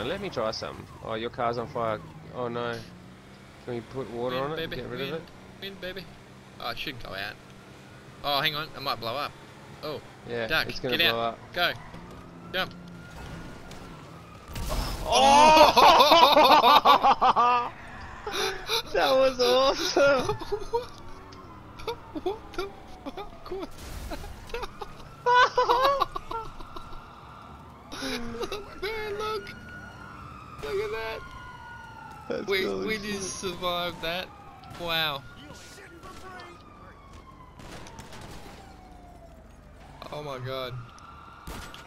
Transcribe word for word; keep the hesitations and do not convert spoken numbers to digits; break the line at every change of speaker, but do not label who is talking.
on, let me try some. Oh, your car's on fire. Oh no. Can we put water
Win,
on it
baby.
and get rid
Win,
of it?
win, baby. Oh, it should go out. Oh, hang on, it might blow up. Oh,
Yeah,
duck,
it's gonna
get
blow
out.
up.
Go. Jump.
Oh! That was awesome!
What the fuck was Look, man, look! Look at that!
That's
We,
cool
we
as
just
shit.
survived that. Wow. Oh my god.